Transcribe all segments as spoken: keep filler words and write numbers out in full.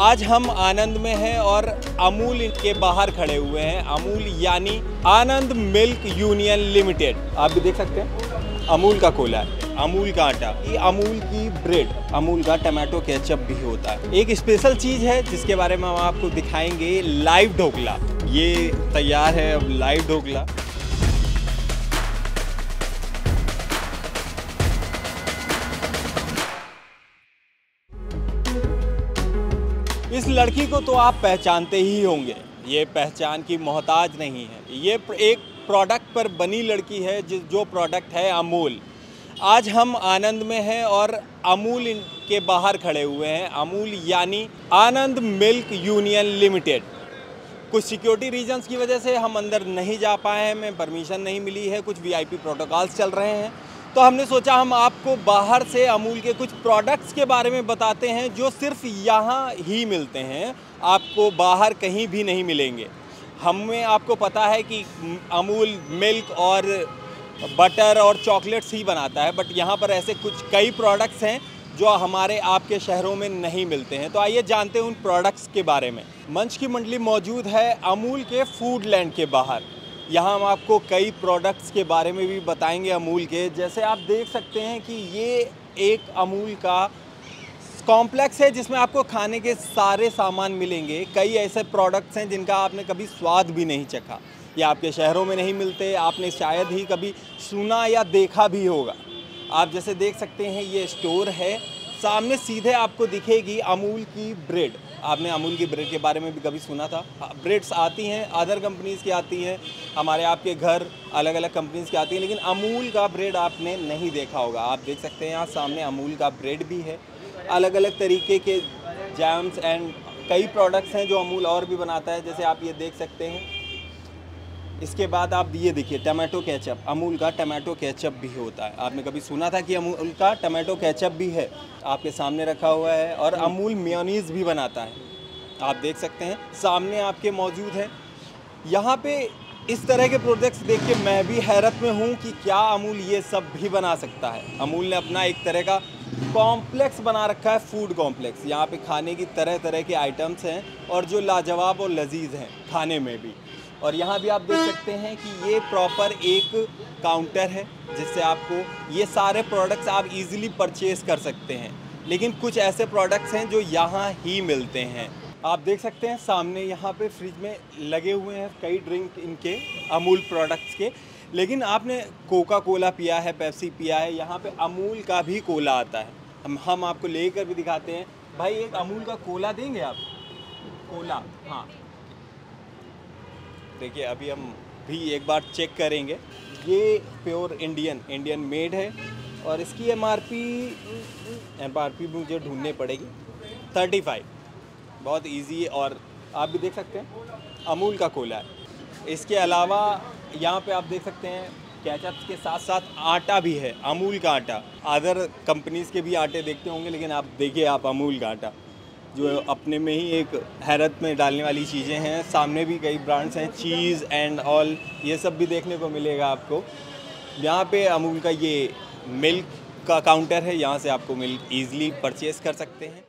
आज हम आनंद में हैं और अमूल के बाहर खड़े हुए हैं। अमूल यानी आनंद मिल्क यूनियन लिमिटेड। आप भी देख सकते हैं अमूल का कोला है, अमूल का आटा, ये अमूल की ब्रेड, अमूल का टमाटो केचप भी होता है। एक स्पेशल चीज़ है जिसके बारे में हम आपको दिखाएंगे, लाइव ढोकला। ये तैयार है अब लाइव ढोकला। इस लड़की को तो आप पहचानते ही होंगे, ये पहचान की मोहताज नहीं है। ये एक प्रोडक्ट पर बनी लड़की है, जो प्रोडक्ट है अमूल। आज हम आनंद में हैं और अमूल के बाहर खड़े हुए हैं। अमूल यानी आनंद मिल्क यूनियन लिमिटेड। कुछ सिक्योरिटी रीजंस की वजह से हम अंदर नहीं जा पाए हैं, हमें परमिशन नहीं मिली है, कुछ वीआईपी प्रोटोकॉल्स चल रहे हैं। तो हमने सोचा हम आपको बाहर से अमूल के कुछ प्रोडक्ट्स के बारे में बताते हैं जो सिर्फ यहाँ ही मिलते हैं, आपको बाहर कहीं भी नहीं मिलेंगे। हमें आपको पता है कि अमूल मिल्क और बटर और चॉकलेट्स ही बनाता है, बट यहाँ पर ऐसे कुछ कई प्रोडक्ट्स हैं जो हमारे आपके शहरों में नहीं मिलते हैं। तो आइए जानते हैं उन प्रोडक्ट्स के बारे में। मंच की मंडली मौजूद है अमूल के फूड लैंड के बाहर। यहाँ हम आपको कई प्रोडक्ट्स के बारे में भी बताएंगे अमूल के। जैसे आप देख सकते हैं कि ये एक अमूल का कॉम्प्लेक्स है जिसमें आपको खाने के सारे सामान मिलेंगे। कई ऐसे प्रोडक्ट्स हैं जिनका आपने कभी स्वाद भी नहीं चखा, या आपके शहरों में नहीं मिलते, आपने शायद ही कभी सुना या देखा भी होगा। आप जैसे देख सकते हैं ये स्टोर है, सामने सीधे आपको दिखेगी अमूल की ब्रेड। आपने अमूल की ब्रेड के बारे में भी कभी सुना था? ब्रेड्स आती हैं, अदर कंपनीज़ की आती हैं, हमारे आपके घर अलग अलग कंपनीज़ की आती हैं, लेकिन अमूल का ब्रेड आपने नहीं देखा होगा। आप देख सकते हैं यहाँ सामने अमूल का ब्रेड भी है, अलग अलग तरीके के जैम्स एंड कई प्रोडक्ट्स हैं जो अमूल और भी बनाता है, जैसे आप ये देख सकते हैं। इसके बाद आप ये देखिए टमाटो केचप, अमूल का टमाटो केचप भी होता है। आपने कभी सुना था कि अमूल का टमाटो केचप भी है? आपके सामने रखा हुआ है। और अमूल मेयोनीज़ भी बनाता है, आप देख सकते हैं सामने आपके मौजूद है। यहाँ पे इस तरह के प्रोडक्ट्स देख के मैं भी हैरत में हूँ कि क्या अमूल ये सब भी बना सकता है। अमूल ने अपना एक तरह का कॉम्प्लेक्स बना रखा है, फूड कॉम्प्लेक्स। यहाँ पे खाने की तरह तरह के आइटम्स हैं और जो लाजवाब और लजीज हैं खाने में भी। और यहाँ भी आप देख सकते हैं कि ये प्रॉपर एक काउंटर है जिससे आपको ये सारे प्रोडक्ट्स आप इजीली परचेज कर सकते हैं। लेकिन कुछ ऐसे प्रोडक्ट्स हैं जो यहाँ ही मिलते हैं। आप देख सकते हैं सामने यहाँ पे फ्रिज में लगे हुए हैं कई ड्रिंक इनके अमूल प्रोडक्ट्स के। लेकिन आपने कोका कोला पिया है, पेप्सी पिया है, यहाँ पे अमूल का भी कोला आता है। हम हम आपको लेकर भी दिखाते हैं। भाई एक अमूल का कोला देंगे आप? कोला, हाँ देखिए अभी हम भी एक बार चेक करेंगे। ये प्योर इंडियन इंडियन मेड है और इसकी एमआरपी एमआरपी मुझे ढूंढनी पड़ेगी, थर्टी फाइव। बहुत इजी है। और आप भी देख सकते हैं अमूल का कोला है। इसके अलावा यहाँ पे आप देख सकते हैं केचप के साथ साथ आटा भी है, अमूल का आटा। अदर कंपनीज़ के भी आटे देखते होंगे, लेकिन आप देखिए आप अमूल का आटा, जो अपने में ही एक हैरत में डालने वाली चीज़ें हैं। सामने भी कई ब्रांड्स हैं, चीज़ एंड ऑल, ये सब भी देखने को मिलेगा आपको। यहाँ पे अमूल का ये मिल्क का काउंटर है, यहाँ से आपको मिल्क ईज़िली परचेज़ कर सकते हैं।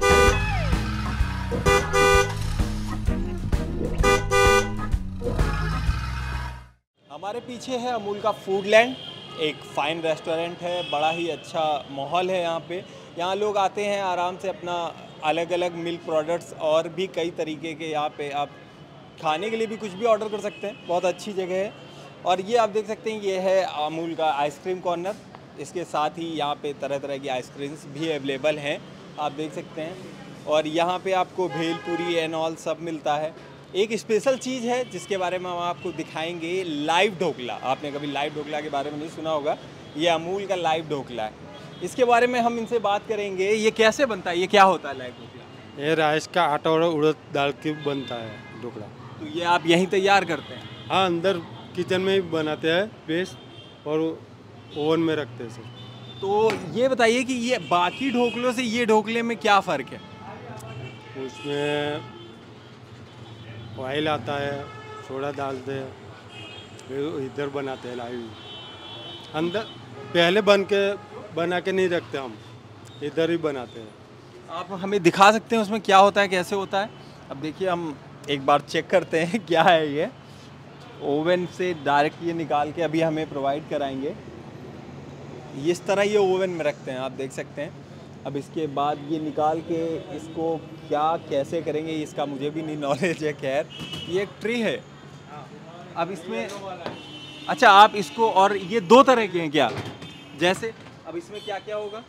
हमारे पीछे है अमूल का फूड लैंड, एक फ़ाइन रेस्टोरेंट है, बड़ा ही अच्छा माहौल है यहाँ पे। यहाँ लोग आते हैं आराम से अपना अलग अलग मिल्क प्रोडक्ट्स और भी कई तरीके के, यहाँ पे आप खाने के लिए भी कुछ भी ऑर्डर कर सकते हैं। बहुत अच्छी जगह है। और ये आप देख सकते हैं ये है अमूल का आइसक्रीम कॉर्नर। इसके साथ ही यहाँ पे तरह तरह की आइसक्रीम्स भी अवेलेबल हैं, आप देख सकते हैं। और यहाँ पे आपको भेलपूरी एंड ऑल सब मिलता है। एक स्पेशल चीज़ है जिसके बारे में हम आपको दिखाएंगे, लाइव ढोकला। आपने कभी लाइव ढोकला के बारे में नहीं सुना होगा, ये अमूल का लाइव ढोकला है। इसके बारे में हम इनसे बात करेंगे। ये कैसे बनता है, ये क्या होता है लाइव ढोकला? ये राइस का आटा और उड़द दाल के बनता है ढोकला। तो ये आप यहीं तैयार करते हैं? हाँ, अंदर किचन में ही बनाते हैं पेस्ट और ओवन में रखते हैं सर। तो ये बताइए कि ये बाकी ढोकलों से ये ढोकले में क्या फ़र्क है? उसमें ऑयल आता है, सोडा डालते हैं, फिर इधर बनाते हैं लाइव। अंदर पहले बन के बना के नहीं रखते हम, इधर ही बनाते हैं। आप हमें दिखा सकते हैं उसमें क्या होता है, कैसे होता है? अब देखिए हम एक बार चेक करते हैं क्या है ये। ओवन से डायरेक्ट ये निकाल के अभी हमें प्रोवाइड कराएंगे। इस तरह ये ओवन में रखते हैं, आप देख सकते हैं। अब इसके बाद ये निकाल के इसको क्या कैसे करेंगे इसका मुझे भी नहीं नॉलेज है। खैर ये एक ट्रे है। अब इसमें अच्छा आप इसको, और ये दो तरह के हैं क्या? जैसे अब इसमें क्या क्या होगा?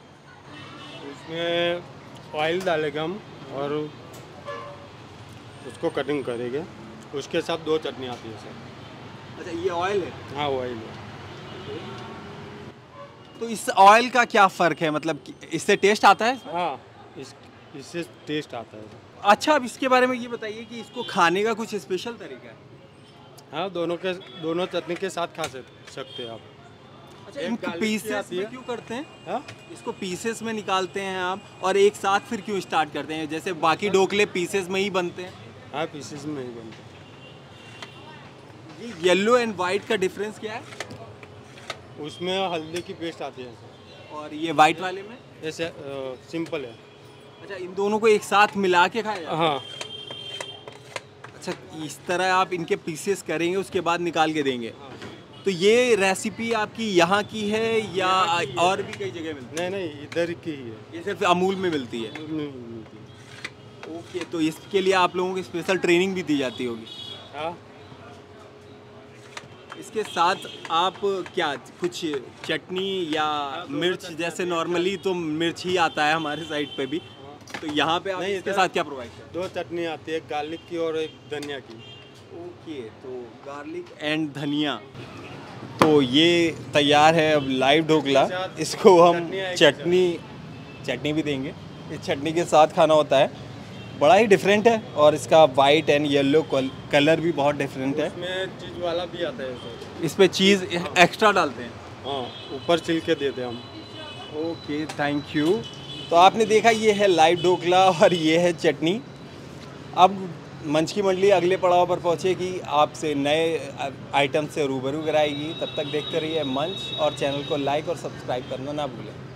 इसमें ऑयल डालेंगे हम और उसको कटिंग करेंगे। उसके साथ दो चटनी आती है सर। अच्छा ये ऑयल है? हाँ ऑयल है। तो इस ऑयल का क्या फ़र्क है, मतलब कि इससे टेस्ट आता है? हाँ इस इससे टेस्ट आता है। अच्छा अब इसके बारे में ये बताइए कि इसको खाने का कुछ स्पेशल तरीका है? हाँ दोनों के दोनों चटनी के साथ खा सकते हैं आप। अच्छा इनको पीसेस में क्यों करते हैं? हाँ इसको पीसेस में निकालते हैं आप, और एक साथ फिर क्यों स्टार्ट करते हैं? जैसे बाकी ढोकले पीसेस में ही बनते हैं। हाँ पीसेस में ही बनते हैं। ये येलो एंड वाइट का डिफरेंस क्या है? उसमें हल्दी की पेस्ट आती है और ये वाइट वाले में? ऐसे सिंपल है। अच्छा इन दोनों को एक साथ मिला के खाया जाता है? हाँ। अच्छा इस तरह आप इनके पीसेस करेंगे उसके बाद निकाल के देंगे। तो ये रेसिपी आपकी यहाँ की है या और भी कई जगह मिलती है? नहीं नहीं इधर की ही है। ये सिर्फ अमूल में मिलती है? मिलती है। ओके, तो इसके लिए आप लोगों की स्पेशल ट्रेनिंग भी दी जाती होगी? हाँ। इसके साथ आप क्या कुछ चटनी या मिर्च, जैसे नॉर्मली तो मिर्च ही आता है हमारे साइड पे भी, तो यहाँ पे आप इसके साथ क्या प्रोवाइड करते हैं? दो चटनी आती है, एक गार्लिक की और एक धनिया की। ओके, तो गार्लिक एंड धनिया। तो ये तैयार है अब लाइव ढोकला। इसको हम चटनी चटनी भी देंगे। इस चटनी के साथ खाना होता है। बड़ा ही डिफरेंट है और इसका वाइट एंड येलो कलर भी बहुत डिफरेंट है। इसमें चीज़ वाला भी आता है सर। इस पे चीज़ एक्स्ट्रा डालते हैं? हाँ ऊपर छिलके देते हैं हम। Okay thank you. तो आपने देखा ये है लाइव ढोकला और ये है चटनी। अब मंच की मंडली अगले पड़ाव पर पहुंचेगी, आपसे नए आइटम से रूबरू कराएगी। तब तक देखते रहिए मंच और चैनल को लाइक और सब्सक्राइब करना ना भूलें।